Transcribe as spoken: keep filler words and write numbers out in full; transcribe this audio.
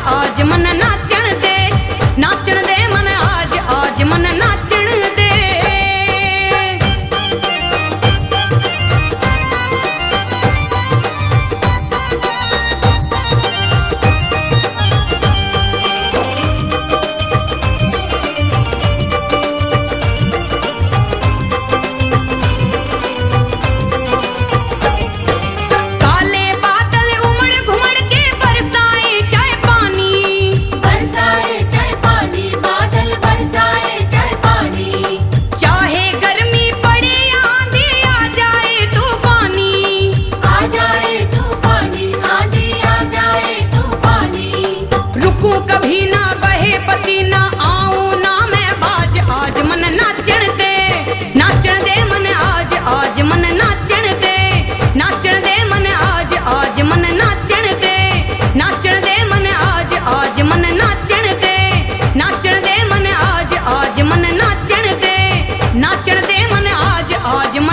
आज मन नाचण दे, नाचण दे मन आज आज मन नाचण दे। कभी ना बहे पसीना आऊं ना मैं बाज आज मन नाचण दे, नाचण दे मन आज आज मन नाचण दे, नाचण दे मन आज आज मन नाचण दे, नाचण दे मन आज आज मन नाचण दे, नाचण दे मन आज आज मन नाचण दे, नाचण दे मन आज आज मन